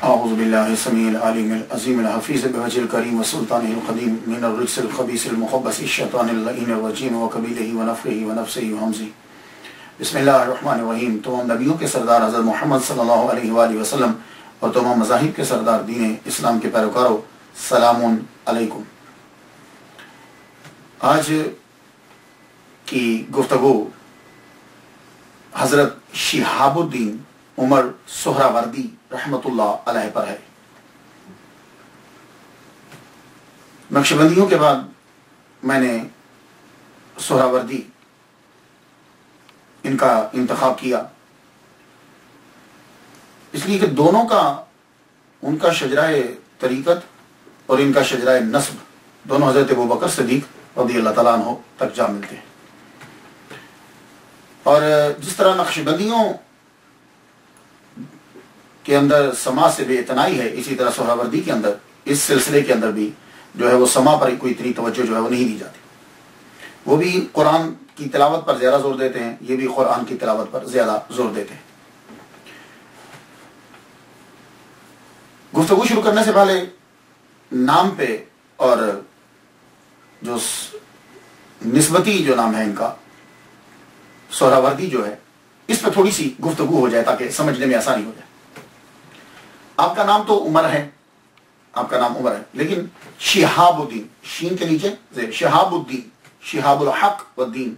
اعوذ باللہ السمیع العلیم العظیم الحفیظ بوجہ الکریم وسلطانہ القدیم من الرجس الخبیث المخبث الشیطان اللعین الرجیم وقبیلہ ونفخہ ونفثہ وہمزہ۔ بسم اللہ الرحمن الرحیم۔ تمام نبیوں کے سردار حضرت محمد صلی اللہ علیہ وآلہ وسلم اور تمام مذاہب کے سردار دین اسلام کے پیروکاروں، سلام علیکم۔ آج کی گفتگو حضرت شہاب الدین عمر سہراوردی رحمت اللہ علیہ پر ہے۔ نقشبندیوں کے بعد میں نے سہراوردی ان کا انتخاب کیا، اس لیے کہ دونوں کا ان کا شجرہ طریقت اور ان کا شجرہ نسب دونوں حضرت ابوبکر صدیق رضی اللہ تعالیٰ عنہ تک جا ملتے ہیں۔ اور جس طرح نقشبندیوں کے اندر سما سے بے اتنائی ہے، اسی طرح سہراوردی کے اندر اس سلسلے کے اندر بھی جو ہے وہ سما پر کوئی اتنی توجہ جو ہے وہ نہیں دی جاتی۔ وہ بھی قرآن کی تلاوت پر زیادہ زور دیتے ہیں، یہ بھی قرآن کی تلاوت پر زیادہ زور دیتے ہیں۔ گفتگو شروع کرنے سے پہلے نام پہ اور جو نسبتی جو نام ہے ان کا سہراوردی جو ہے، اس پہ تھوڑی سی گفتگو ہو جائے تاکہ سمجھنے میں آسانی ہو جائے۔ آپ کا نام تو عمر ہے، آپ کا نام عمر ہے، لیکن شہاب الدین، شین کے نیچے زیر، شہاب الدین، شہاب الحق والدین،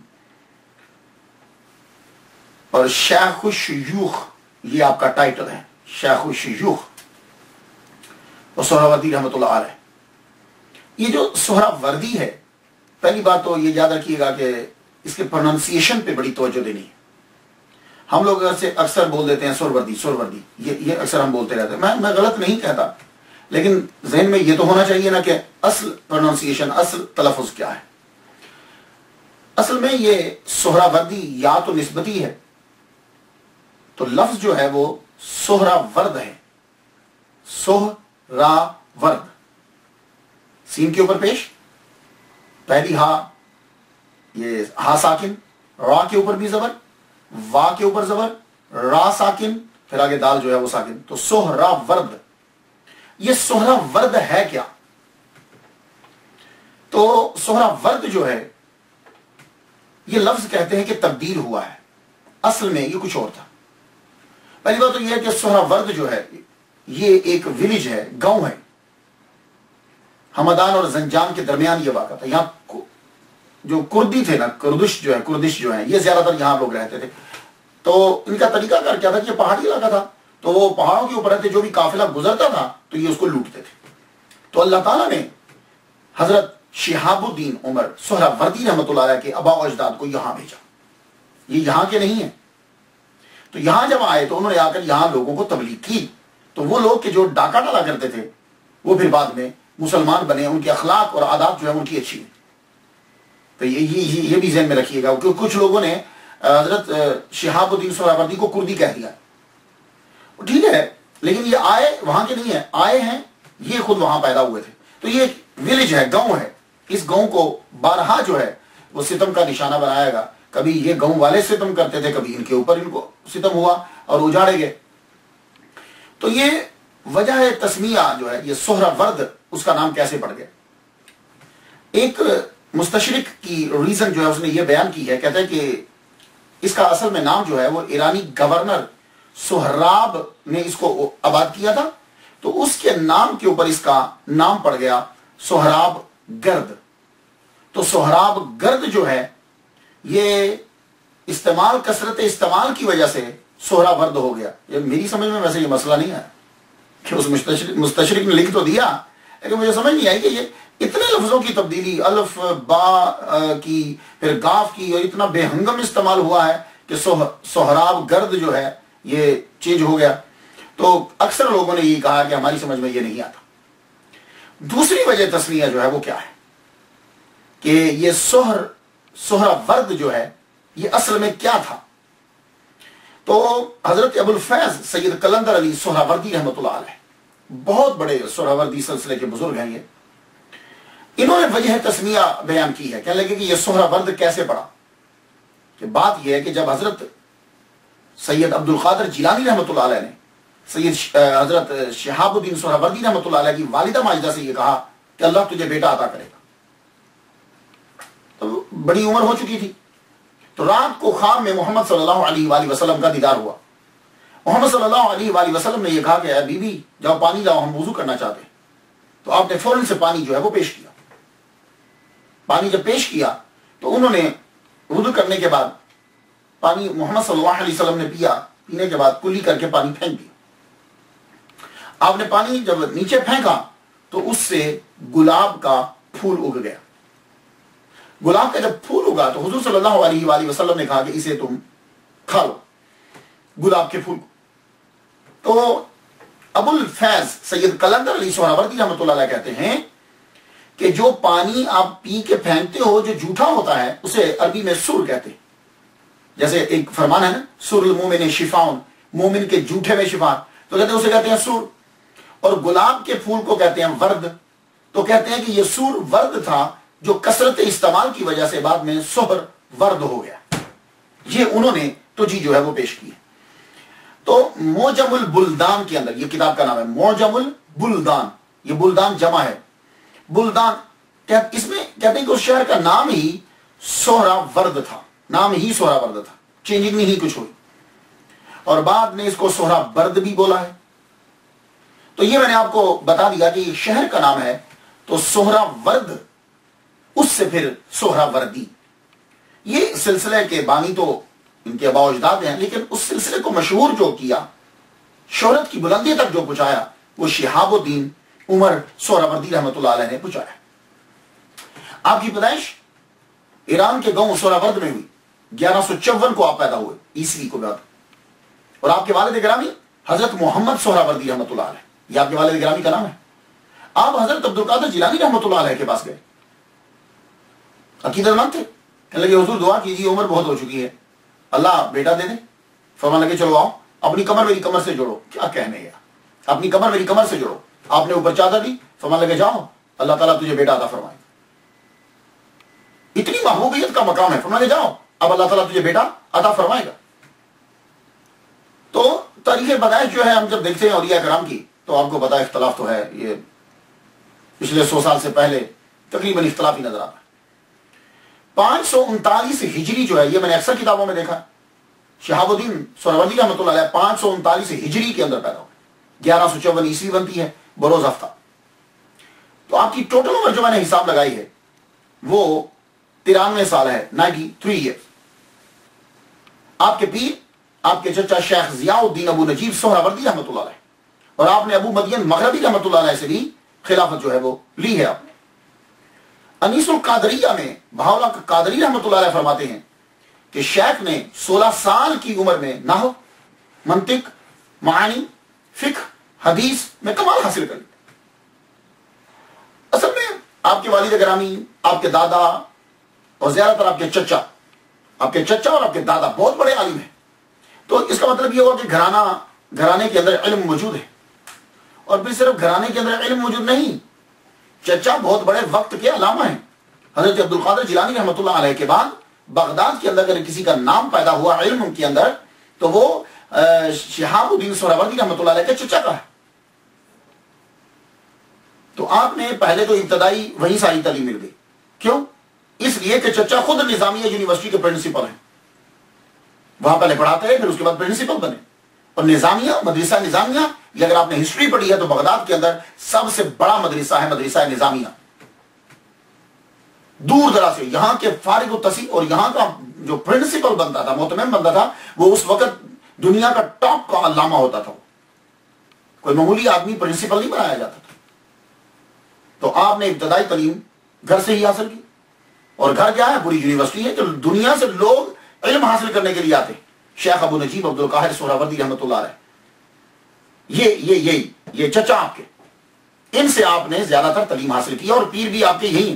اور شیخ الشیوخ یہ آپ کا ٹائٹل ہے، شیخ الشیوخ اور سہراوردی رحمت اللہ علیہ۔ یہ جو سہراوردی ہے، پہلی بات تو یہ یاد رکھیے گا کہ اس کے پروننسیشن پہ بڑی توجہ دینی ہے۔ ہم لوگ اکثر بول دیتے ہیں سہروردی، سہروردی، یہ اکثر ہم بولتے رہتے ہیں۔ میں غلط نہیں کہتا، لیکن ذہن میں یہ تو ہونا چاہیے نا کہ اصل پروننسیشن، اصل تلفظ کیا ہے۔ اصل میں یہ سہراوردی یا تو نسبتی ہے، تو لفظ جو ہے وہ سہراورد ہے، سہراورد، سین کے اوپر پیش، پہلی ہا، یہ ہا ساکن، را کے اوپر بھی زبر، وا کے اوپر زبر، را ساکن، پھر آگے دال جو ہے وہ ساکن، تو سہراورد۔ یہ سہراورد ہے کیا؟ تو سہراورد جو ہے یہ لفظ کہتے ہیں کہ تبدیل ہوا ہے، اصل میں یہ کچھ اور تھا۔ پہلی بات تو یہ ہے کہ سہراورد جو ہے یہ ایک ولیج ہے، گاؤں ہے، ہمدان اور زنجان کے درمیان یہ واقع تھا۔ یہاں جو کردی تھے نا، کردش جو ہیں، یہ زیادہ تر یہاں لوگ رہتے تھے۔ تو ان کا طریقہ کار کیا تھا کہ یہ پہاڑی علاقہ تھا، تو وہ پہاڑوں کے اوپر رہتے، جو بھی قافلہ گزرتا تھا تو یہ اس کو لوٹتے تھے۔ تو اللہ تعالیٰ نے حضرت شہاب الدین عمر سہراوردی رحمت اللہ علیہ کے آباء و اجداد کو یہاں بھیجا۔ یہ یہاں کے نہیں ہیں، تو یہاں جب آئے تو انہوں نے آ کر یہاں لوگوں کو تبلیغ کی۔ تو وہ لوگ کہ جو ڈاکہ ڈالا کرتے تھے وہ پھر بعد میں مسلمان بنے، ان کے اخلاق اور عادات جو ہے ان کی اچھی ہیں۔ تو یہ بھی ذہن میں رکھیے گا، کیونکہ کچھ لوگوں نے حضرت شہاب الدین سہراوردی کو کردی کہہ دیا۔ ٹھیک ہے، لیکن یہ آئے وہاں کے نہیں ہیں، آئے ہیں یہ خود وہاں پیدا ہوئے تھے۔ تو یہ ویلیج ہے، گاؤں ہے، اس گاؤں کو بارہا جو ہے وہ ستم کا نشانہ بنایا گا۔ کبھی یہ گاؤں والے ستم کرتے تھے، کبھی ان کے اوپر ان کو ستم ہوا اور اجاڑے گئے۔ تو یہ وجہ تسمیہ جو ہے، یہ سہراورد اس کا نام کیسے پڑ گیا۔ ایک مستشرق کی ریزن جو ہے اس نے یہ بیان کی ہے، کہتا ہے کہ اس کا اصل میں نام جو ہے وہ ایرانی گورنر سہراب نے اس کو آباد کیا تھا، تو اس کے نام کے اوپر اس کا نام پڑ گیا سہراب گرد۔ تو سہراب گرد جو ہے یہ کثرت استعمال کی وجہ سے سہراورد ہو گیا۔ یہ میری سمجھ میں ویسے یہ مسئلہ نہیں ہے کہ اس مستشرق نے لکھ تو دیا، لیکن مجھے سمجھ نہیں آئی کہ یہ اتنے لفظوں کی تبدیلی، الف با کی پھر گاف کی، اور اتنا بے ہنگم استعمال ہوا ہے کہ سہراب گرد جو ہے یہ چینج ہو گیا۔ تو اکثر لوگوں نے یہ کہا کہ ہماری سمجھ میں یہ نہیں آتا۔ دوسری وجہ تسمیہ جو ہے وہ کیا ہے کہ یہ سہراورد جو ہے یہ اصل میں کیا تھا۔ تو حضرت ابو الفیض سید قلندر علی سہراوردی رحمت اللہ علیہ بہت بڑے سہراوردی سلسلے کے بزرگ ہیں، انہوں نے وجہ تسمیہ بیان کی ہے، کہنے لگے کہ یہ سہراورد کیسے پڑا۔ کہ بات یہ ہے کہ جب حضرت سید عبد القادر جیلانی رحمۃ اللہ علیہ نے سید حضرت شہاب الدین سہروردی رحمۃ اللہ علیہ کی والدہ ماجدہ سے یہ کہا کہ اللہ تجھے بیٹا عطا کرے گا. تو بڑی عمر ہو چکی تھی. تو رات کو خواب میں محمد صلی اللہ علیہ وآلہ وسلم کا دیدار ہوا. محمد صلی اللہ علیہ وآلہ وسلم نے یہ کہا کہ اے بی بی جاؤ پانی لاؤ، ہم وضو کرنا چاہتے ہیں. تو آپ نے فوراً سے پانی جو ہے وہ پیش کیا. پانی جب پیش کیا تو انہوں نے وضو کرنے کے بعد پانی محمد صلی اللہ علیہ وسلم نے پیا. پینے کے بعد کلی کر کے پانی پھینک دیا. آپ نے پانی جب نیچے پھینکا تو اس سے گلاب کا پھول اگ گیا. گلاب کا جب پھول اگا تو حضور صلی اللہ علیہ وآلہ وسلم نے کہا کہ اسے تم کھا لو، گلاب کے پھول کو. تو ابو الفیض سید قلندر علی سہروردی رحمۃ اللہ علیہ کہتے ہیں کہ جو پانی آپ پی کے پھینکتے ہو جو جھوٹا ہوتا ہے اسے عربی میں سر کہتے ہیں. جیسے ایک فرمان ہے نا، سر المومن شفاء، مومن کے جھوٹے میں شفا، تو کہتے ہیں اسے کہتے ہیں سر. اور گلاب کے پھول کو کہتے ہیں ورد. تو کہتے ہیں کہ یہ سر ورد تھا جو کثرت استعمال کی وجہ سے بعد میں سہر ورد ہو گیا. یہ انہوں نے توجیہ جو ہے وہ پیش کی ہے. تو موجم البلدان کے اندر، یہ کتاب کا نام ہے موجم البلدان، یہ بلدان جمع ہے. بلدان اس میں کہتے ہیں کہ اس شہر کا نام ہی سہرا ورد تھا، نام ہی سہرا ورد تھا، چینجنگ نہیں کچھ ہوئی، اور بعد نے اس کو سہرا برد بھی بولا ہے. تو یہ میں نے آپ کو بتا دیا کہ یہ شہر کا نام ہے. تو سہرا ورد، اس سے پھر سہرا وردی. یہ سلسلے کے بانی تو ان کے اباء و اجداد ہیں، لیکن اس سلسلے کو مشہور جو کیا، شہرت کی بلندی تک جو پہنچایا، وہ شہاب الدین عمر سہروردی رحمۃ اللہ علیہ نے پہنچایا. آپ کی پیدائش ایران کے گاؤں سہراورد میں ہوئی. 1154 کو آپ پیدا ہوئے عیسوی کو بعد. اور آپ کے والد گرامی حضرت محمد سہروردی رحمۃ اللہ علیہ، یہ آپ کے والد گرامی کا نام ہے. آپ حضرت عبد القادر جیلانی رحمۃ اللہ علیہ کے پاس گئے، عقیدت مند تھے. کہنے لگے حضور دعا کیجیے، عمر بہت ہو چکی ہے، اللہ بیٹا دے دے. فرمان لگے چلو آؤ، اپنی کمر میری کمر سے جوڑو. کیا کہنے یار، اپنی کمر میری کمر سے جوڑو. آپ نے اوپر چادر دی، فرمان لگے جاؤ اللہ تعالیٰ تجھے بیٹا عطا فرمائے. اتنی محبوبیت کا مقام ہے. فرمان لگے جاؤ اب اللہ تعالیٰ تجھے بیٹا عطا فرمائے گا. تو تاریخ پیدائش جو ہے ہم جب دیکھتے ہیں اولیاء کرام کی تو آپ کو پتا اختلاف تو ہے. یہ پچھلے 100 سال سے پہلے تقریباً اختلاف ہی نظر آتا ہے. 539 ہجری جو ہے، یہ میں نے اکثر کتابوں میں دیکھا، شہاب الدین سہروردی رحمۃ اللہ علیہ 539 ہجری کے اندر پیدا ہو، 1154 عیسوی بنتی ہے بروز ہفتہ. تو آپ کی ٹوٹل عمر جو میں نے حساب لگائی ہے وہ 93 سال ہے، 93 ایئر. آپ کے پیر، آپ کے چچا شیخ ضیاء الدین ابو نجیب سہروردی رحمۃ اللہ علیہ، اور آپ نے ابو مدین مغربی رحمۃ اللہ علیہ سے بھی خلافت جو ہے وہ لی ہے. آپ نے انیس القادریہ میں بہاؤاللہ قادری رحمۃ اللہ علیہ فرماتے ہیں کہ شیخ نے 16 سال کی عمر میں نحو، منطق، معانی، فقہ، حدیث میں کمال حاصل کر لی. اصل میں آپ کے والد گرامی، آپ کے دادا اور زیادہ تر آپ کے چچا اور آپ کے دادا بہت بڑے عالم ہیں. تو اس کا مطلب یہ ہوا کہ گھرانے کے اندر علم موجود ہے. اور پھر صرف گھرانے کے اندر علم موجود نہیں، چچا بہت بڑے وقت کے علامہ ہیں. حضرت عبد القادر جیلانی رحمۃ اللہ علیہ کے بعد بغداد کے اندر اگر کسی کا نام پیدا ہوا علم کے اندر تو وہ شہاب الدین سہروردی رحمۃ اللہ علیہ کے چچا کا ہے. تو آپ نے پہلے تو ابتدائی وہی ساری تعلیم مل گئی. کیوں؟ اس لیے کہ چچا خود نظامیہ یونیورسٹی کے پرنسپل ہیں، وہاں پہلے پڑھاتے رہے، پھر اس کے بعد پرنسپل بنے. اور نظامیہ، مدرسہ نظامیہ، یہ اگر آپ نے ہسٹری پڑھی ہے تو بغداد کے اندر سب سے بڑا مدرسہ ہے مدرسہ نظامیہ. دور دراز سے یہاں کے فارغ التحصیل اور یہاں کا جو پرنسپل بنتا تھا، محتمم بنتا تھا، وہ اس وقت دنیا کا ٹاپ کا علامہ ہوتا تھا. کوئی معمولی آدمی پرنسپل نہیں بنایا جاتا تھا. تو آپ نے ابتدائی تعلیم گھر سے ہی حاصل کی. اور گھر کیا ہے؟ پوری یونیورسٹی ہے. جو دنیا سے لوگ علم حاصل کرنے کے لیے آتے، شیخ ابو نجیب عبد القاہر سہروردی رحمۃ اللہ علیہ، یہ چچا آپ کے، ان سے آپ نے زیادہ تر تعلیم حاصل کی. اور پیر بھی آپ کے یہی ہیں،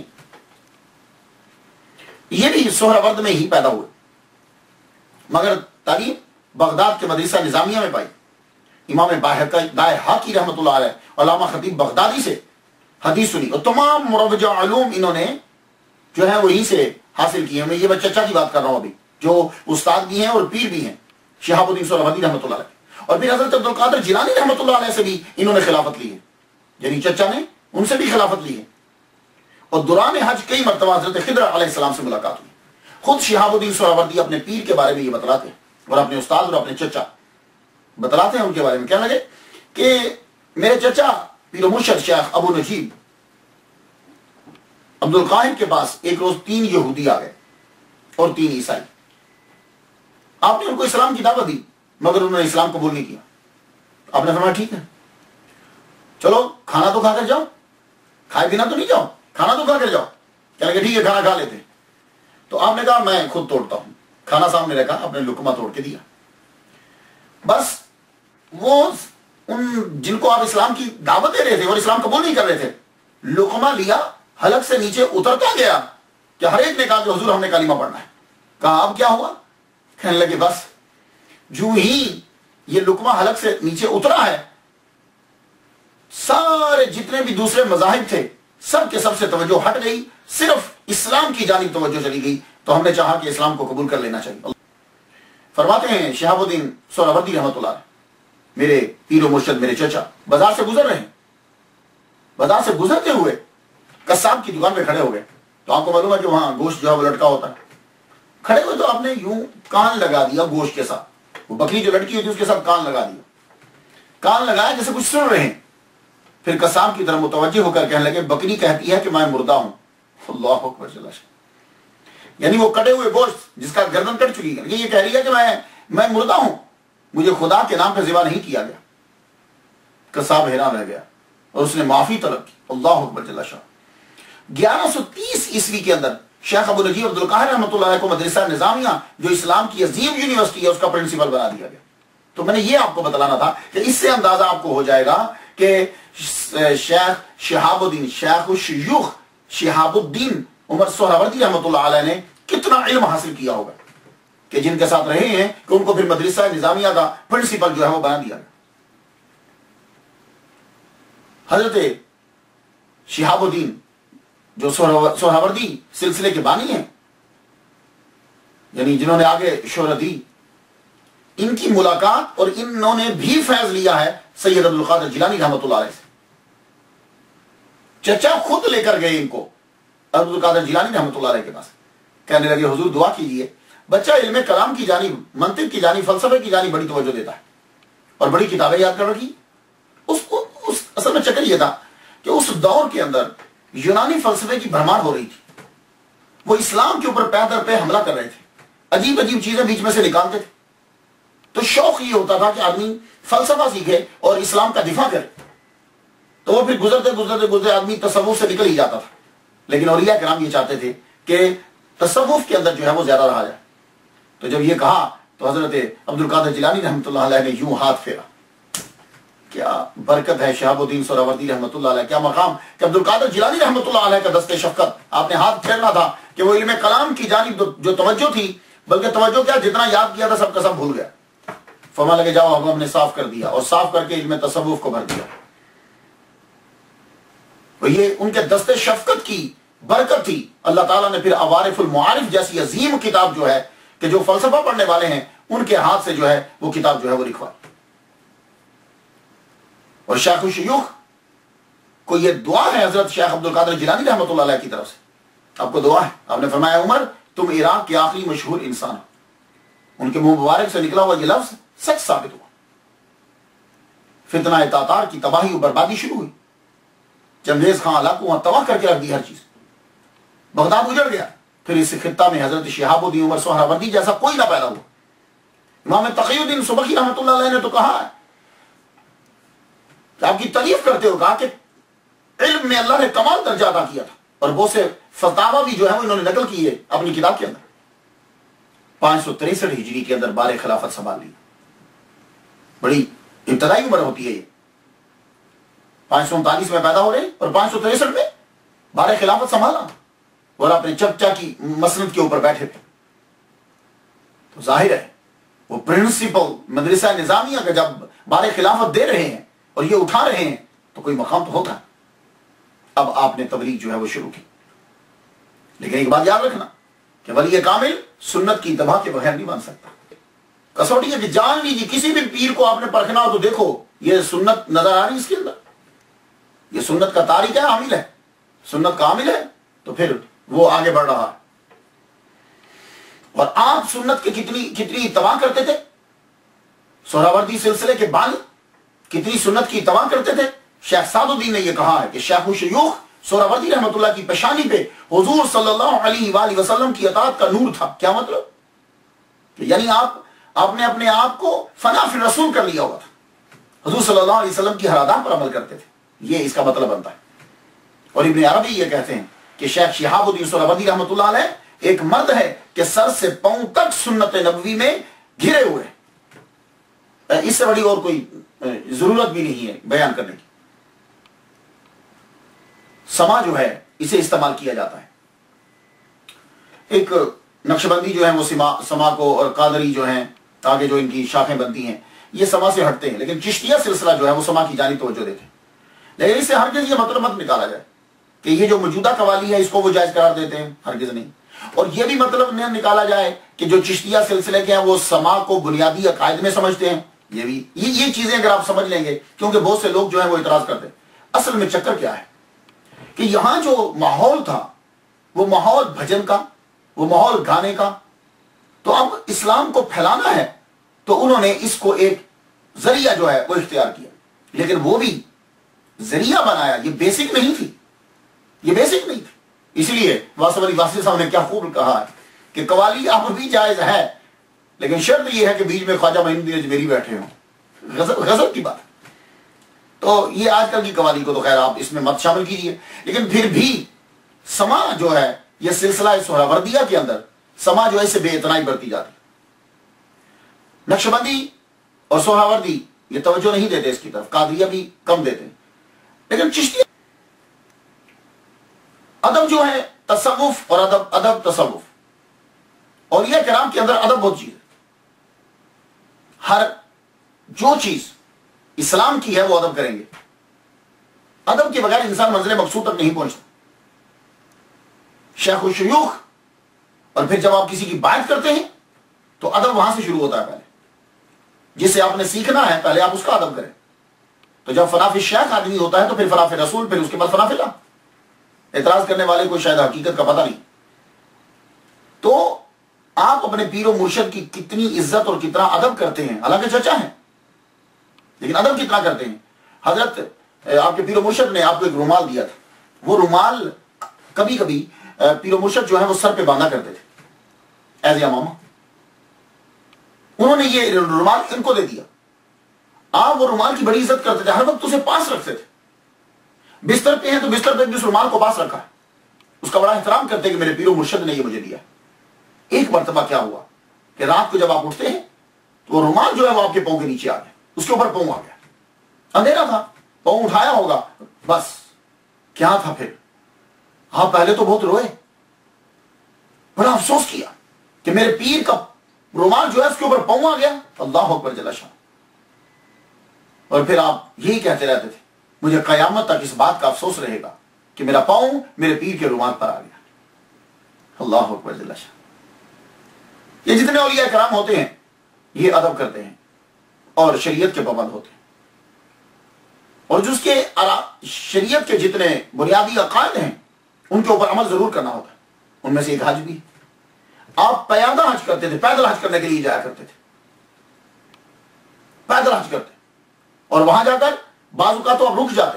یہ بھی سہرورد میں ہی پیدا ہوئے، مگر تعلیم بغداد کے مدرسہ نظامیہ میں پائی. امام بائحقی رحمۃ اللہ علیہ، علامہ خطیب بغدادی سے حدیث سنی، اور تمام مروجہ علوم انہوں نے جو ہے وہیں سے حاصل کیے. میں یہ چچا کی بات کر رہا ہوں ابھی، جو استاد بھی ہیں اور پیر بھی ہیں، شہاب الدین سہروردی رحمۃ اللہ علیہ. اور پھر حضرت عبد القادر جیلانی رحمۃ اللہ علیہ سے بھی انہوں نے خلافت لی ہے، یعنی چچا نے ان سے بھی خلافت لی ہے، اور دوران حج کئی مرتبہ حضرت خضر علیہ السلام سے ملاقات ہوئی۔ خود شہاب الدین سہروردی اپنے پیر کے بارے میں یہ بتلاتے ہیں، اور اپنے استاد اور اپنے چچا بتلاتے ہیں ان کے بارے میں، کیا لگے کہ میرے چچا پیر و مرشد شیخ ابو نجیب عبد القاہر کے پاس ایک روز 3 یہودی آ گئے اور 3 عیسائی۔ آپ نے ان کو اسلام کی دعوت دی مگر انہوں نے اسلام قبول نہیں کیا۔ آپ نے فرمایا ٹھیک ہے چلو کھانا تو کھا کر جاؤ، کھائے بنا تو نہیں جاؤ، کھانا تو کھا کر جاؤ۔ کہنے لگے ٹھیک ہے کھانا کھا لیتے۔ تو آپ نے کہا میں خود توڑتا ہوں، کھانا سامنے رکھا، اپنے لقمہ توڑ کے دیا۔ بس وہ ان جن کو آپ اسلام کی دعوت دے رہے تھے اور اسلام قبول نہیں کر رہے تھے، لقمہ لیا، حلق سے نیچے اترتا گیا کہ ہر ایک نے کہا کہ حضور ہم نے کلمہ پڑھنا ہے۔ کہا اب کیا ہوا؟ کہنے لگے بس جو ہی یہ لقمہ حلق سے نیچے اترا ہے، سارے جتنے بھی دوسرے مذاہب تھے سب کے سب سے توجہ ہٹ گئی، صرف اسلام کی جانب توجہ چلی گئی۔ تو ہم نے چاہا کہ اسلام کو قبول کر لینا چاہیے۔ فرماتے ہیں شہاب الدین سہروردی رحمۃ اللہ علیہ، میرے پیر و مرشد میرے چچا بازار سے گزر رہے ہیں، بازار سے گزرتے ہوئے قصاب کی دکان پہ کھڑے ہو گئے۔ تو آپ کو معلوم ہے کہ وہاں گوشت جو ہے وہ لٹکا ہوتا ہے، کھڑے ہوئے تو آپ نے یوں کان لگا دیا گوشت کے ساتھ، وہ بکری جو لٹکی ہوتی ہے اس کے ساتھ کان لگا دیا، کان لگایا جیسے کچھ سن رہے ہیں۔ پھر قصاب کی طرف متوجہ ہو کر کہنے لگے بکری کہتی ہے کہ میں مردہ ہوں۔ اللہ اکبر جل شانہ، یعنی وہ کٹے ہوئے گوشت جس کا گردن کٹ چکی ہے یہ کہہ رہی ہے کہ میں مردہ ہوں، مجھے خدا کے نام پہ ذبح نہیں کیا گیا۔ قصاب حیران رہ گیا اور اس نے معافی طلب کی۔ اللہ اکبر جل شانہ۔ 1130 عیسوی کے اندر شیخ ابو نجیب عبد القاہر رحمۃ اللہ علیہ کو مدرسہ نظامیہ جو اسلام کی عظیم یونیورسٹی ہے اس کا پرنسپل بنا دیا گیا۔ تو میں نے یہ آپ کو بتلانا تھا کہ اس سے اندازہ آپ کو ہو جائے گا کہ شیخ شہاب الدین شیخ الشیوخ شہاب الدین عمر سہروردی رحمۃ اللہ علیہ نے کتنا علم حاصل کیا ہوگا کہ جن کے ساتھ رہے ہیں کہ ان کو پھر مدرسہ نظامیہ کا پرنسپل جو ہے وہ بنا دیا گیا۔ حضرت شہاب الدین جو سہروردی سلسلے کے بانی ہیں، یعنی جنہوں نے آگے شہرت دی، ان کی ملاقات اور انہوں نے بھی فیض لیا ہے سید عبد القادر جیلانی رحمۃ اللہ علیہ سے۔ چچا خود لے کر گئے ان کو عبد القادر جیلانی رحمۃ اللہ علیہ کے پاس، کہنے لگے حضور دعا کیجئے، بچہ علم کلام کی جانب، منطق کی جانب، فلسفے کی جانب بڑی توجہ دیتا ہے اور بڑی کتابیں یاد کر رکھی۔ اس اصل میں چکر یہ تھا کہ اس دور کے اندر یونانی فلسفے کی بھرمار ہو رہی تھی، وہ اسلام کے اوپر پے در پے حملہ کر رہے تھے، عجیب عجیب چیزیں بیچ میں سے نکالتے تھے۔ تو شوق یہ ہوتا تھا کہ آدمی فلسفہ سیکھے اور اسلام کا دفاع کرے، تو وہ پھر گزرتے آدمی تصوف سے نکل ہی جاتا تھا۔ لیکن اولیاء کرام یہ چاہتے تھے کہ تصوف کے اندر جو ہے وہ زیادہ رہا جائے۔ تو جب یہ کہا تو حضرت عبد القادر جیلانی رحمۃ اللہ علیہ نے یوں ہاتھ پھیرا۔ کیا برکت ہے شہاب الدین سہروردی رحمۃ اللہ علیہ، کیا مقام کہ عبد القادر جیلانی رحمۃ اللہ علیہ کا دست شفقت، آپ نے ہاتھ پھیرنا تھا کہ وہ علم کلام کی جانب جو توجہ تھی، بلکہ توجہ کیا جتنا یاد کیا تھا سب کا سب بھول گیا۔ فرما لگے جاؤ ہم نے صاف کر دیا، اور صاف کر کے علم تصوف کو بھر دیا۔ تو یہ ان کے دست شفقت کی برکت تھی۔ اللہ تعالیٰ نے پھر عوارف المعارف جیسی عظیم کتاب جو ہے کہ جو فلسفہ پڑھنے والے ہیں ان کے ہاتھ سے جو ہے وہ کتاب جو ہے وہ لکھوائی۔ اور شیخ الشیوخ کو یہ دعا ہے حضرت شیخ عبد القادر جیلانی رحمۃ اللہ علیہ کی طرف سے، آپ کو دعا ہے، آپ نے فرمایا عمر تم عراق کے آخری مشہور انسان ہو۔ ان کے منہ مبارک سے نکلا ہوا یہ لفظ سچ ثابت ہوا۔ فتنہ تاتار کی تباہی و بربادی شروع ہوئی، چنگیز خان علاقوں وہاں تباہ کر کے رکھ دی ہر چیز، بغداد اجڑ گیا۔ پھر اس خطہ میں حضرت شہاب الدین عمر سہروردی جیسا کوئی نہ پیدا ہوا۔ امام تقی الدین سبکی رحمۃ اللہ علیہ نے تو کہا ہے کہ آپ کی تعریف کرتے ہو، کہا کہ علم میں اللہ نے کمال درجہ عطا کیا تھا، اور بہت سے فتاوی بھی جو ہے وہ انہوں نے نقل کی ہے اپنی کتاب کے اندر۔ 563 ہجری کے اندر بار خلافت سنبھال لی، بڑی ابتدائی عمر ہوتی ہے یہ، 539 میں پیدا ہو رہے اور 563 میں بار خلافت سنبھالا، اور اپنے چچا کی مسند کے اوپر بیٹھے تھے۔ تو ظاہر ہے وہ پرنسپل مدرسہ نظامیہ کا جب بار خلافت دے رہے ہیں اور یہ اٹھا رہے ہیں تو کوئی مقام تو ہوگا۔ اب آپ نے تبلیغ جو ہے وہ شروع کی، لیکن ایک بات یاد رکھنا کہ ولی کامل سنت کی اتباع کے بغیر نہیں بن سکتا۔ कसौटी है कि जान लीजिए किसी भी पीर को आपने परखना हो तो देखो ये सुन्नत नजर आ रही इसके अंदर, ये सुन्नत का तारिक है, आमिल है, सुन्नत का आमिल है, तो फिर वो आगे बढ़ रहा है। और आप सुन्नत के कितनी इत्तबा करते थे, सोहरावर्दी सिलसिले के बानी कितनी सुन्नत की इत्तबा करते थे। शेख सादुद्दीन ने यह कहा है कि शेख शयूख सोहरावर्दी रहमतुल्लाह की पेशानी पे हुजूर सल्लल्लाहु अलैहि वसल्लम की अताअत का नूर था। क्या मतलब, यानी आपने अपने आप को फना फिर रसूल कर लिया हुआ था, हुजूर सल्लल्लाहु अलैहि वसल्लम की हर अदा पर अमल करते थे, ये इसका मतलब बनता है। और इब्न अरबी ये कहते हैं कि शेख शिहाबुद्दीन सोहरावर्दी रहमतुल्लाह अलैह एक मर्द है कि सर से पांव तक सुन्नत नबवी में घिरे हुए, इससे बड़ी और कोई जरूरत भी नहीं है बयान करने की। समा जो है इसे इस्तेमाल किया जाता है। एक नक्शबंदी जो है वो समा को, और कादरी जो है आगे जो इनकी शाखें बनती हैं ये समा से हटते हैं, लेकिन चिश्तिया सिलसिला जो है वो समा की जानिब तवज्जो देते हैं। लेकिन इससे हरगिज़ ये मतलब मत निकाला जाए कि ये जो मौजूदा कवाली है इसको वो जायज करार देते हैं, हरगिज़ नहीं। और ये भी मतलब न निकाला जाए कि जो चिश्तिया सिलसिले के हैं वो समा को बुनियादी अकायद में समझते हैं, ये भी ये चीजें अगर आप समझ लेंगे, क्योंकि बहुत से लोग जो है वो इतराज करते हैं। असल में चक्कर क्या है कि यहां जो माहौल था वो माहौल भजन का, वो माहौल गाने का, तो अब इस्लाम को फैलाना है तो उन्होंने इसको एक जरिया जो है वो इख्तियार किया, लेकिन वो भी जरिया बनाया, ये बेसिक नहीं थी, ये बेसिक नहीं थी। इसलिए वासव अली वासी साहब ने क्या खूब कहा है कि कवाली अब भी जायज है, लेकिन शर्त यह है कि बीच में ख्वाजा मोइनुद्दीन अजमेरी बैठे हों। गजब की बात। तो ये आजकल की कवाली को तो खैर आप इसमें मत शामिल कीजिए, लेकिन फिर भी समा जो है यह सिलसिला सोहरावर्दिया के अंदर समा जो है इसे बेइतनाई बरती जाती। नक्शबंदी और सोहरावर्दी ये तवज्जो नहीं देते इसकी तरफ, कादरिया भी कम देते, लेकिन चिश्तिया अदब जो है तसव्वुफ और अदब तसव्वुफ, और यह किराम के अंदर अदब बहुत चीज है। हर जो चीज इस्लाम की है वो अदब करेंगे, अदब के बगैर इंसान मंजिल मकसूद तक नहीं पहुंचता। शेख शयूख, और फिर जब आप किसी की बात करते हैं तो अदब वहां से शुरू होता है। पहले जिसे आपने सीखना है पहले आप उसका अदब करें। तो जब फनाफि शेख आदमी होता है तो फिर फनाफि रसूल, फिर उसके बाद फनाफिला। एतराज करने वाले को शायद हकीकत का पता नहीं। तो आप अपने पीरो मुर्शद की कितनी इज्जत और कितना अदब करते हैं, हालांकि चचा है लेकिन अदब कितना करते हैं। हजरत आपके पीरो मुर्शद ने आपको एक रुमाल दिया था, वो रुमाल कभी कभी पीरो मुर्शद जो है वो सर पे बांधा करते थे एज ए मामा। उन्होंने ये रुमाल इनको दे दिया, आप वो रुमाल की बड़ी इज्जत करते थे, हर वक्त उसे पास रखते थे। बिस्तर पे हैं तो बिस्तर पे भी उस रुमाल को पास रखा है, उसका बड़ा एहतराम करते कि मेरे पीरो मुर्शद ने ये मुझे दिया। एक मर्तबा क्या हुआ कि रात को जब आप उठते हैं तो वो रुमाल जो है वो आपके पांव के नीचे आ गया, उसके ऊपर पांव आ गया, अंधेरा था, पांव उठाया होगा, बस क्या था फिर। हाँ पहले तो बहुत रोए, बड़ा अफसोस किया कि मेरे पीर का रुमाल जो है उसके ऊपर पांव आ गया। अल्लाह अकबर जल्ल शान। और फिर आप यही कहते रहते थे मुझे कयामत तक इस बात का अफसोस रहेगा कि मेरा पांव मेरे पीर के रुमाल पर आ गया। अल्लाह अकबर जल्ल शान। ये जितने औलिया कराम होते हैं ये अदब करते हैं और शरीयत के पाबंद होते हैं, और जिसके शरीयत के जितने बुनियादी अकायद हैं उनके ऊपर अमल जरूर करना होता है। उनमें से एक हज भी। आप पैदल हज करते थे, पैदल हज करने के लिए जाया करते थे, पैदल हज करते, और वहां जाकर बाजू का तो आप रुक जाते।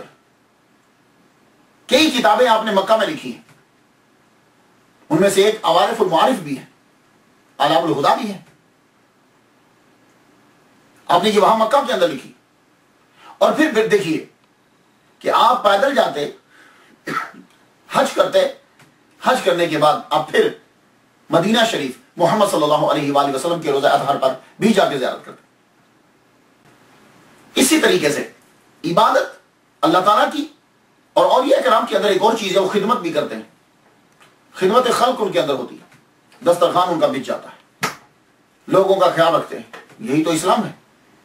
कई किताबें आपने मक्का में लिखी हैं, उनमें से एक अवारिफुल मुआरिफ भी है, आलामुल हुदा भी है, आपने ये वहां मक्का के अंदर लिखी। और फिर देखिए कि आप पैदल जाते, हज करते, हज करने के बाद आप फिर मदीना शरीफ मोहम्मद सल्लल्लाहु अलैहि वसल्लम के रोज़ा अतहर पर भी जाके ज़ियारत करते। इसी तरीके से इबादत अल्लाह ताला की और औलिया किराम के अंदर एक और चीज है, वो खिदमत भी करते हैं। खिदमत खल्क उनके अंदर होती है, दस्तरखान उनका बिछ जाता है, लोगों का ख्याल रखते हैं, यही तो इस्लाम है।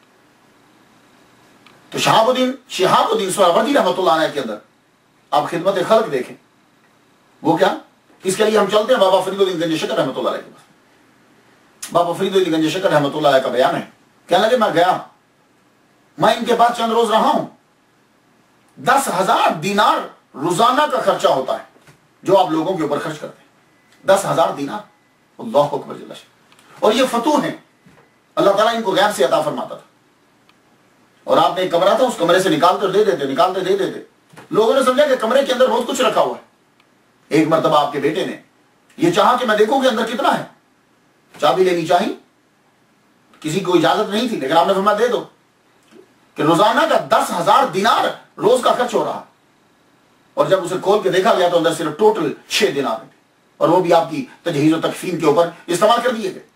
तो शहाबुद्दीन सोहरावर्दी रहमतुल्लाह अलैह के अंदर आप खिदमत खल्क देखें, वो क्या, इसके लिए हम चलते हैं बाबा फरीदुद्दीन गंज शकर रहमतुल्लाह अलैह के पास। बाबा फरीद अली गंज शक्कर रहमतुल्लाह अलैह का बयान है। कहने लगे मैं गया, मैं इनके पास चंद रोज रहा हूं, 10,000 दीनार रोजाना का खर्चा होता है जो आप लोगों के ऊपर खर्च करते हैं। 10,000 दीनार, अल्लाह अकबर जल्ल शाह। और ये फतू हैं, अल्लाह ताला इनको गैब से अता फरमाता था। और आपने एक कमरा था, उस कमरे से निकालते दे देते, निकालते दे देते। लोगों ने समझा कि कमरे के अंदर बहुत कुछ रखा हुआ है। एक मरतबा आपके बेटे ने ये चाहा कि मैं देखूं कि अंदर कितना है, चाबी लेनी चाहिए, किसी को इजाजत नहीं थी, लेकिन आपने फरमाया दे दो, कि रोजाना का 10,000 दीनार रोज का खर्च हो रहा। और जब उसे खोल के देखा गया तो अंदर सिर्फ टोटल 6 दीनार थे, और वो भी आपकी तजहीज और तकफीन के ऊपर इस्तेमाल कर दिए गए।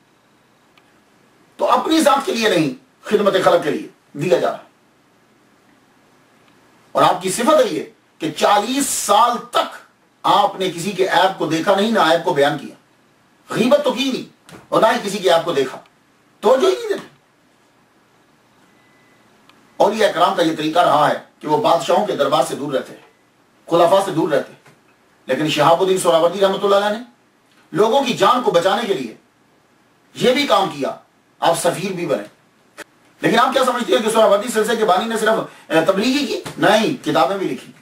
तो अपनी जात के लिए नहीं, खिदमत खलक के लिए दिया जा रहा है। और आपकी सिफत है ये कि 40 साल तक आपने किसी के ऐब को देखा नहीं, ना ऐब को बयान किया, गीबत तो की नहीं, और ना ही किसी के ऐब को देखा, तो जो ही नहीं देते। और ये इकराम का ये तरीका रहा है कि वो बादशाहों के दरबार से दूर रहते हैं, खुलाफा से दूर रहते हैं। लेकिन शहाबुद्दीन सोहरावर्दी रहमतुल्लाह अलैह ने लोगों की जान को बचाने के लिए ये भी काम किया, आप सफीर भी बने। लेकिन आप क्या समझते हैं कि सोहरावर्दी सिलसिले के बानी ने सिर्फ तबलीगी की? नहीं, किताबें भी लिखी।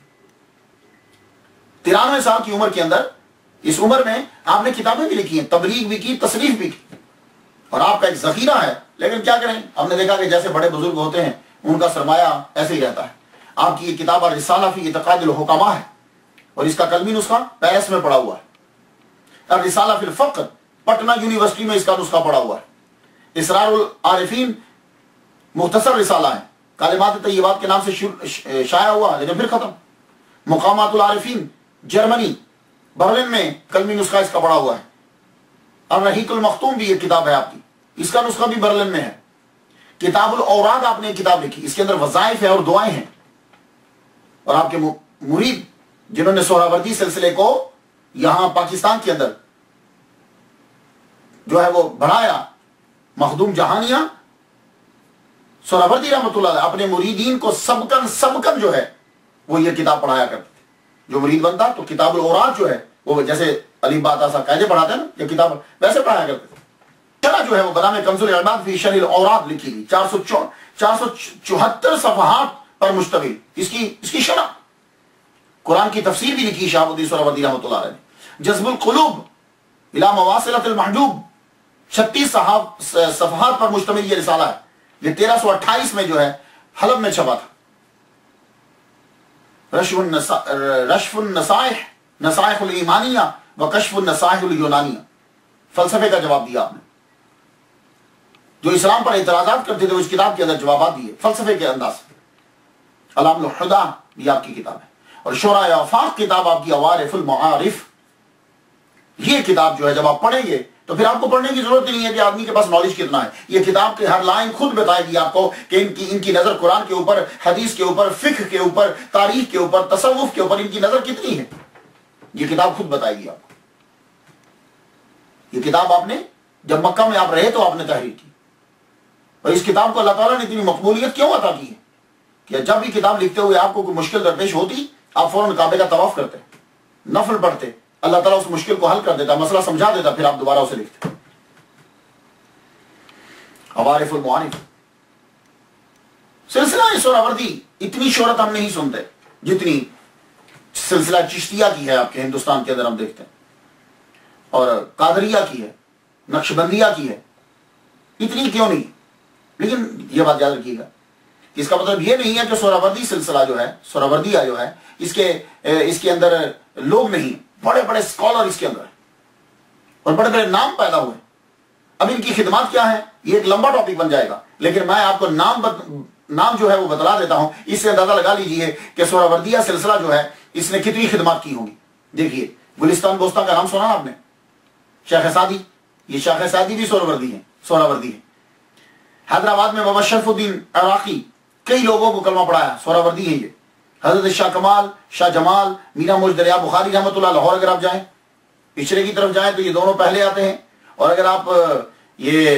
93 साल की उम्र के अंदर, इस उम्र में आपने किताबें भी लिखी हैं, तबलीग भी की, तसनीफ भी की, और आपका एक जखीरा है। लेकिन क्या करें, हमने देखा कि जैसे बड़े बुजुर्ग होते हैं उनका सरमाया ऐसे ही रहता है। आपकी ये किताब रिसाला फी इत्क़ादिल हुकमा है, और इसका कलमी नुस्खा पेरिस में पड़ा हुआ है। और रिसाला फिल फ़क़्ह पटना यूनिवर्सिटी में इसका नुस्खा पड़ा हुआ है। इसरारुल आरिफीन मुख्तसर रिसाला है, कालिमात तय्यबात के नाम से शाया हुआ, लेकिन फिर खत्म। मुकामातुल आरिफीन जर्मनी बर्लिन में कलमी नुस्खा इसका पड़ा हुआ है। और रहीकुल मख्तूम भी एक किताब है आपकी, इसका नुस्खा भी बर्लिन में है। किताबुल औराद आपने एक किताब लिखी, इसके अंदर वज़ाइफ है और दुआएं हैं। और आपके मुरीद जिन्होंने सोहरावर्दी सिलसिले को यहां पाकिस्तान के अंदर जो है वो बढ़ाया, मखदूम जहानिया सोहरावर्दी रहमतुल्लाह अलैह अपने मुरीदीन को सबकन जो है वो ये किताब पढ़ाया करते थे। जो मुरीद बनता तो किताबुल औराद जो है वो जैसे अली बाता कायदे पढ़ाते हैं ना, ये किताब वैसे पढ़ाया करते थे। शरह जो है वो बराम कंजुल इबाद फी शरह औराद लिखी गई, 474 सफहात पर मुश्तमिल इसकी शरह। कुरान की तफसीर भी लिखी शहाबुद्दीन सोहरावर्दी रहमतुल्लाह अलैह ने। जज़्बुल क़ुलूब इला मवासिलतिल महजूब 36 सफहात पर मुश्तमिल ये रिसाला है। ये 1328 में जो है हलब में छपा था। रशफुन नसाइह नसाइहुल ईमानिया व कशफुन नसाइहुल यूनानिया, फलसफे का जवाब दिया आपने। जो इस्लाम पर इतराजात करते थे वो इस किताब के अंदर जवाब दिए फलसफे के अंदाज से। अलामुल हुदा भी आपकी किताब है, और शुरा आफाक किताब आपकी अवारिफुल मुआरिफ। ये किताब जो है जब आप पढ़ेंगे तो फिर आपको पढ़ने की जरूरत नहीं है कि आदमी के पास नॉलेज कितना है। ये किताब की हर लाइन खुद बताएगी आपको कि इनकी नजर कुरान के ऊपर, हदीस के ऊपर, फिक्र के ऊपर, तारीख के ऊपर, तसव्वुफ के ऊपर इनकी नजर कितनी है। ये किताब खुद बताएगी आपको। ये किताब आपने जब मक्का में आप रहे तो आपने तहरीर की, और इस किताब को अल्लाह ताला ने इतनी मकबूलियत क्यों अता की है कि जब भी किताब लिखते हुए आपको कोई मुश्किल दरपेश होती आप फौरन काबे का तवाफ करते, नफल पढ़ते, अल्लाह ताला उस मुश्किल को हल कर देता, मसला समझा देता, फिर आप दोबारा उसे लिखते। अवारिफुल मुआरिफ सिलसिला सोहरावर्दी इतनी शोहरत हम नहीं सुनते जितनी सिलसिला चिश्तिया की है आपके हिंदुस्तान के अंदर हम देखते हैं, और कादरिया की है, नक्शबंदिया की है, इतनी क्यों नहीं। लेकिन यह बात याद रखिएगा, इसका मतलब यह नहीं है कि सोहरावर्दी सिलसिला जो है, सोहरावर्दिया जो है, इसके अंदर लोग नहीं, बड़े बड़े स्कॉलर इसके अंदर और बड़े बड़े नाम पैदा हुए। अब इनकी खिदमत क्या है ये एक लंबा टॉपिक बन जाएगा, लेकिन मैं आपको नाम जो है वो बतला देता हूं, इससे अंदाजा लगा लीजिए कि सोहरावर्दिया सिलसिला जो है इसने कितनी खिदमत की होगी। देखिए गुलिस्तान बोस्ता का नाम सुना ना आपने, शेख सादी, ये शेख सादी भी सोहरावर्दी है। हैदराबाद में बाबा शरफुद्दीन इराकी कई लोगों को कलमा पढ़ाया, सोहरावर्दी है ये। हजरत शाह कमाल, शाह जमाल, मीरा मुर्श दरिया बुखारी रहमतुल्लाह, लाहौर अगर आप जाएं, पिछड़े की तरफ जाएं तो ये दोनों पहले आते हैं। और अगर आप ये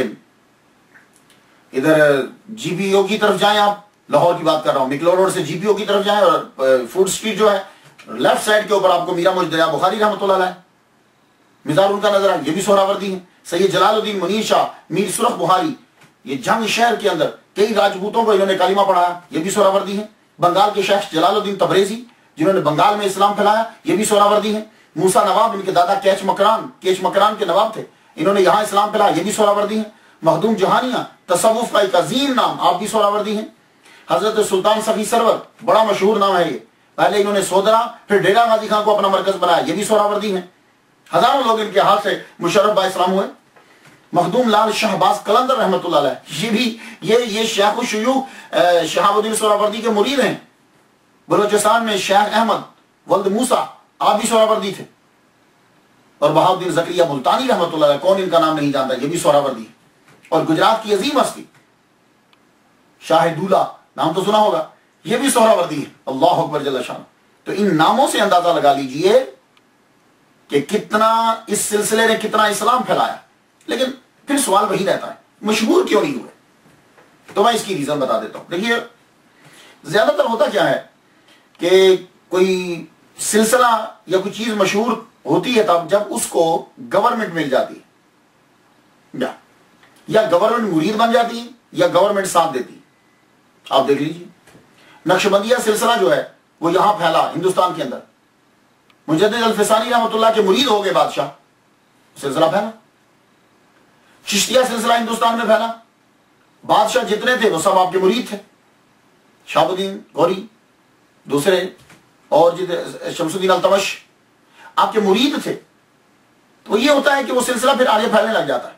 इधर जीपीओ की तरफ जाएं, आप लाहौर की बात कर रहा हूं, मिकलोर रोड से जीपीओ की तरफ जाएं और फूड स्ट्रीट जो है लेफ्ट साइड के ऊपर आपको मीरा मुर्श दरिया बुखारी रहमतुल्लाह अलैह, मिजारुल का नजर आए, ये भी सोहरावर्दी है। سید جلال الدین منیر شاہ میر سرخ بخاری، یہ جنگ شہر کے اندر کئی راجپوتوں کو انہوں نے کلمہ پڑھایا، یہ بھی سہراوردی ہیں۔ بنگال کے شیخ جلال الدین تبریزی جنہوں نے بنگال میں اسلام پھیلایا، یہ بھی سہراوردی ہیں۔ موسیٰ نواب، ان کے دادا کیچ مکران کے نواب تھے، انہوں نے یہاں اسلام پھیلایا، یہ بھی سہراوردی ہیں۔ مخدوم جہانیہ تصوف کا ایک عظیم نام، آپ بھی سہراوردی ہیں۔ حضرت سلطان صفی سرور، بڑا مشہور نام ہے یہ، پہلے انہوں نے سودرا پھر ڈیرا غازی خان کو اپنا مرکز بنایا، یہ بھی سہراوردی ہیں۔ ہزاروں لوگ ان کے ہاتھ سے مشرف با اسلام ہوئے۔ مخدوم لال شہباز قلندر رحمۃ اللہ علیہ، یہ بھی یہ شیخ الشیوخ شہاب الدین سہراوردی کے مرید ہیں۔ بلوچستان میں شیخ احمد ولد موسیٰ، آپ بھی سہراوردی تھے۔ اور بہاؤالدین زکریا ملتانی رحمۃ اللہ علیہ، کون ان کا نام نہیں جانتا، یہ بھی سہراوردی ہے۔ اور گجرات کی عظیم ہستی شاہ دولہ، نام تو سنا ہوگا، یہ بھی سہراوردی ہے۔ اللہ اکبر جل شان۔ تو ان ناموں سے اندازہ لگا لیجئے کہ کتنا اس سلسلے نے کتنا اسلام پھیلایا۔ لیکن پھر سوال وہی رہتا ہے، مشہور کیوں نہیں ہوئے؟ تو میں اس کی ریزن بتا دیتا ہوں۔ دیکھیے، زیادہ تر ہوتا کیا ہے کہ کوئی سلسلہ یا کوئی چیز مشہور ہوتی ہے تب جب اس کو گورنمنٹ مل جاتی ہے، یا گورنمنٹ مرید بن جاتی ہے، یا گورنمنٹ ساتھ دیتی ہے۔ آپ دیکھ لیجیے، نقشبندیہ سلسلہ جو ہے وہ یہاں پھیلا ہندوستان کے اندر، مجدد الفسانی رحمۃ اللہ کے مرید ہو گئے بادشاہ، سلسلہ پھیلا۔ چشتیہ سلسلہ ہندوستان میں پھیلا، بادشاہ جتنے تھے وہ سب آپ کے مرید تھے، شہاب الدین غوری دوسرے اور شمس الدین التمش آپ کے مرید تھے۔ تو یہ ہوتا ہے کہ وہ سلسلہ پھر آگے پھیلنے لگ جاتا ہے۔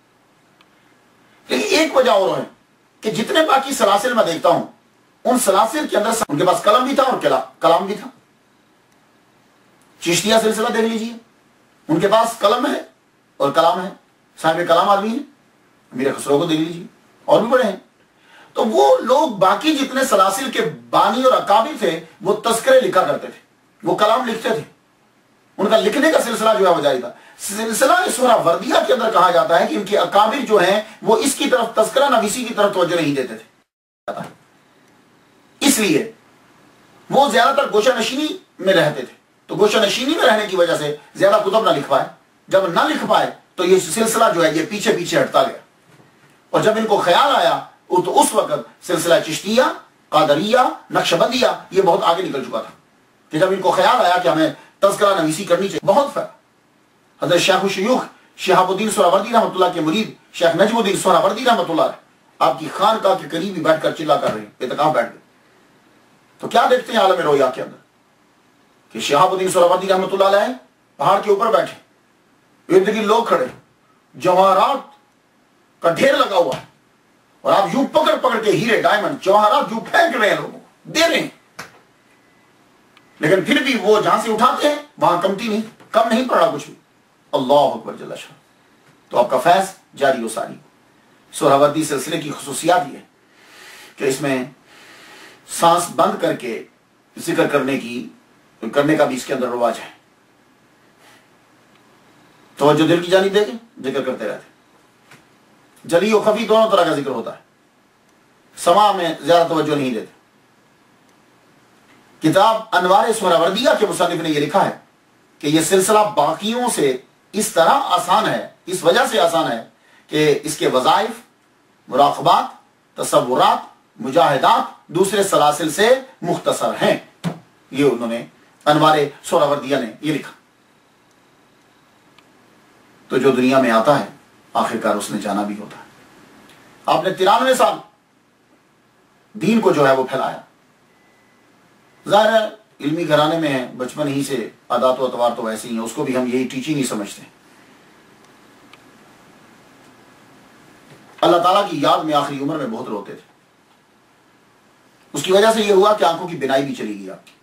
لیکن ایک وجہ اور ہے کہ جتنے باقی سلاسل میں دیکھتا ہوں، ان سلاسل کے اندر ان کے پاس قلم بھی تھا اور کلام بھی تھا۔ چشتیہ سلسلہ دیکھ لیجیے، ان کے پاس قلم ہے اور کلام ہے، صاحب کلام آدمی ہے۔ میرے خسرو کو دیکھ لیجیے، اور بھی بڑے ہیں۔ تو وہ لوگ باقی جتنے سلاسل کے بانی اور اکابر تھے وہ تذکرے لکھا کرتے تھے، وہ کلام لکھتے تھے، ان کا لکھنے کا سلسلہ جو ہے وہ جاری تھا۔ سلسلہ سہراوردیہ کے اندر کہا جاتا ہے کہ ان کے اکابر جو ہیں وہ اس کی طرف تذکرہ نویسی کی طرف توجہ نہیں دیتے تھے، اس لیے وہ زیادہ تر گوشہ نشینی میں رہتے تھے۔ تو گوشہ نشینی میں رہنے کی وجہ سے زیادہ کتب نہ لکھ پائے، جب نہ لکھ پائے تو یہ سلسلہ جو ہے یہ پیچھے پیچھے ہٹتا گیا۔ اور جب ان کو خیال آیا تو اس وقت سلسلہ چشتیہ، قادریہ، نقشبندیہ یہ بہت آگے نکل چکا تھا، کہ جب ان کو خیال آیا کہ ہمیں تذکرہ نویسی کرنی چاہیے، بہت فرق۔ حضرت شیخ الشیوخ شہاب الدین سہراوردی رحمۃ اللہ کے مرید شیخ نجم الدین سہراوردی رحمۃ اللہ آپ کی خانقاہ کے قریب ہی بیٹھ کر چلا کر رہے ہیں، اعتکاف بیٹھ گئے۔ تو کیا دیکھتے ہیں عالم رویا کے اندر کہ شہاب الدین سہراوردی رحمۃ اللہ علیہ پہاڑ کے اوپر بیٹھے، ارد گرد لوگ کھڑے، جواہرات کا ڈھیر لگا ہوا ہے، اور آپ یوں پکڑ پکڑ کے ہیرے ڈائمنڈ جواہرات یوں پھینک رہے ہیں، لوگوں کو دے رہے ہیں، لیکن پھر بھی وہ جہاں سے اٹھاتے ہیں وہاں کمتی نہیں، کم نہیں پڑا کچھ بھی۔ اللہ اکبر جل شان۔ تو آپ کا فیض جاری و ساری۔ سہراوردی سلسلے کی خصوصیات یہ ہے کہ اس میں سانس بند کر کے ذکر کرنے کا بھی اس کے اندر رواج ہے۔ توجہ دل کی جانب دے کے ذکر کرتے رہتے، جلی و خفی دونوں طرح کا ذکر ہوتا ہے، سما میں زیادہ توجہ نہیں دیتے۔ کتاب انوار سہراوردیہ کے مصنف نے یہ لکھا ہے کہ یہ سلسلہ باقیوں سے اس طرح آسان ہے، اس وجہ سے آسان ہے کہ اس کے وظائف، مراقبات، تصورات، مجاہدات دوسرے سلاسل سے مختصر ہیں۔ یہ انہوں نے انوار سہراوردیہ نے یہ لکھا۔ تو جو دنیا میں آتا ہے آخرکار اس نے جانا بھی ہوتا ہے۔ آپ نے 93 سال دین کو جو ہے وہ پھیلایا۔ ظاہر ہے علمی گھرانے میں ہے، بچپن ہی سے عادات و اطوار تو ویسے ہی ہیں، اس کو بھی ہم یہی ٹیچنگ ہی سمجھتے ہیں۔ اللہ تعالیٰ کی یاد میں آخری عمر میں بہت روتے تھے، اس کی وجہ سے یہ ہوا کہ آنکھوں کی بینائی بھی چلی گئی، آپ کی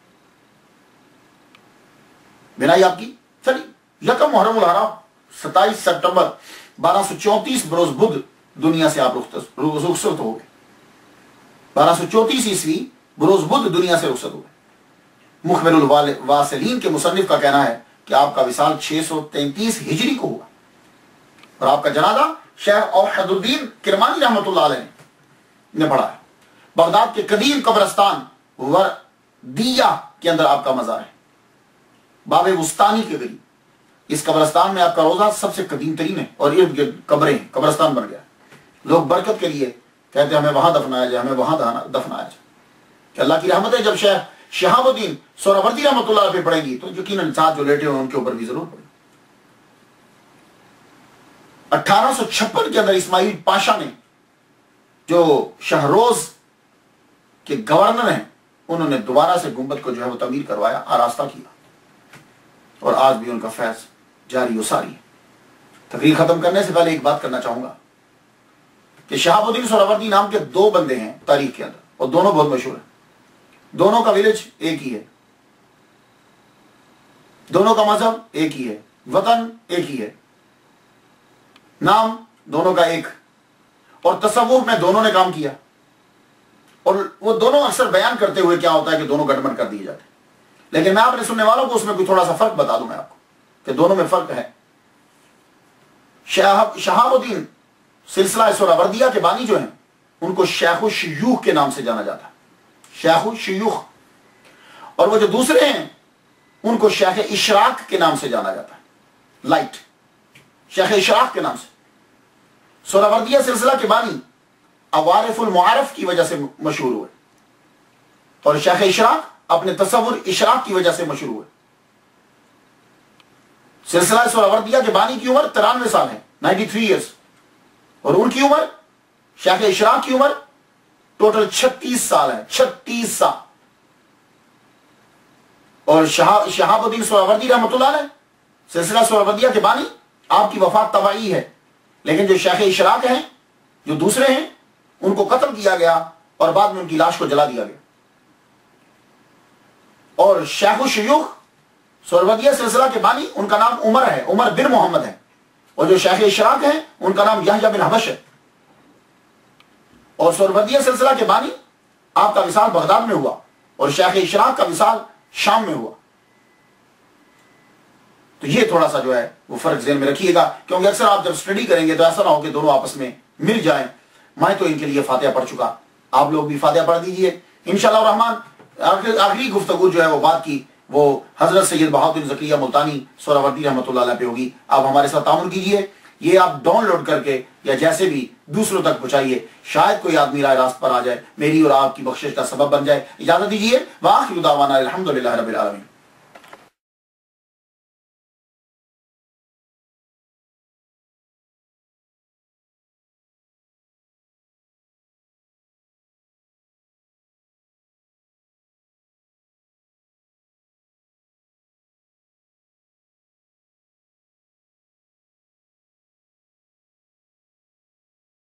بینائی آپ کی چلی۔ یکم محرم الحرام 27 سپٹمبر 1234 بروز بدھ دنیا سے آپ رخصت ہو گئے۔ 1234 عیسوی بروز بدھ دنیا سے رخصت ہو گئے۔ مخبر الواصلین کے مصنف کا کہنا ہے کہ آپ کا وصال 633 ہجری کو ہوا، اور آپ کا جنازہ شیخ اوحد الدین کرمانی رحمۃ اللہ علیہ نے پڑھا ہے۔ بغداد کے قدیم قبرستان وردیہ کے اندر آپ کا مزار ہے، باب وسطانی کے قریب۔ اس قبرستان میں آپ کا روزہ سب سے قدیم ترین ہے اور ارد گرد قبریں، قبرستان بن گیا. لوگ برکت کے لیے کہتے ہیں ہمیں وہاں دفنایا جائے، ہمیں وہاں دفنایا جائے. کہ اللہ کی رحمت ہے جب شیخ شہاب الدین سہروردی رحمۃ اللہ پہ پڑے گی تو یقیناً ساتھ جو لیٹے ہوئے ان کے اوپر بھی ضرور پڑے گی. 1856 کے اندر اسماعیل پاشا نے جو شہروز کے گورنر ہیں انہوں نے دوبارہ سے گنبد کو جو ہے وہ تعمیر کروایا، آراستہ کیا، اور آج بھی ان کا فیض جاری و ساری ہے. تقریر ختم کرنے سے پہلے ایک بات کرنا چاہوں گا کہ شہاب الدین سہروردی نام کے 2 بندے ہیں تاریخ کے اندر اور دونوں بہت مشہور ہیں. دونوں کا ولیج ایک ہی ہے، دونوں کا مذہب ایک ہی ہے، وطن ایک ہی ہے، نام دونوں کا ایک، اور تصوف میں دونوں نے کام کیا. اور وہ دونوں اکثر بیان کرتے ہوئے کیا ہوتا ہے کہ دونوں گٹمٹ کر دیے جاتے ہیں. لیکن میں اپنے سننے والوں کو اس میں کوئی تھوڑا سا فرق بتا دوں میں آپ کو کہ دونوں میں فرق ہے. شہاب الدین سلسلہ سہروردیہ کے بانی جو ہیں ان کو شیخ الشیوخ کے نام سے جانا جاتا ہے، شیخ الشیوخ. اور وہ جو دوسرے ہیں ان کو شیخ اشراق کے نام سے جانا جاتا ہے، لائٹ، شیخ اشراق کے نام سے. سہروردیہ سلسلہ کے بانی عوارف المعارف کی وجہ سے مشہور ہوئے اور شیخ اشراق اپنے تصور اشراق کی وجہ سے مشہور ہوئے. سلسلہ سہروردیہ کے بانی کی عمر 93 سال ہے، 93 ایئرس، اور ان کی عمر شیخ اشراق کی عمر ٹوٹل 36 سال ہے، 36 سال. اور شہاب الدین سہروردی رحمۃ اللہ علیہ سلسلہ سہروردیہ کے بانی آپ کی وفات طبعی ہے، لیکن جو شیخ اشراق ہیں جو دوسرے ہیں ان کو قتل کیا گیا اور بعد میں ان کی لاش کو جلا دیا گیا. اور شیخ الشیوخ سہروردیہ سلسلہ کے بانی ان کا نام عمر ہے، عمر بن محمد ہے، اور جو شیخ اشراق ہیں ان کا نام یحییٰ بن حبش ہے. اور سہروردیہ سلسلہ کے بانی آپ کا وصال بغداد میں ہوا اور شیخ اشراق کا وصال شام میں ہوا. تو یہ تھوڑا سا جو ہے وہ فرق ذہن میں رکھیے گا، کیونکہ اکثر آپ جب سٹڈی کریں گے تو ایسا نہ ہو کہ دونوں آپس میں مل جائیں. میں تو ان کے لیے فاتحہ پڑھ چکا، آپ لوگ بھی فاتحہ پڑھ دیجئے انشاءاللہ الرحمن. آخری گفتگو جو ہے وہ بات کی وہ حضرت سید بہاؤالدین زکریا ملتانی سہروردی رحمۃ اللہ علیہ پہ ہوگی. آپ ہمارے ساتھ تعاون کیجئے، یہ آپ ڈاؤن لوڈ کر کے یا جیسے بھی دوسروں تک پہنچائیے، شاید کوئی آدمی راہ راست پر آ جائے، میری اور آپ کی بخشش کا سبب بن جائے. اجازت دیجیے، وآخر دعوانا الحمدللہ رب العالمین.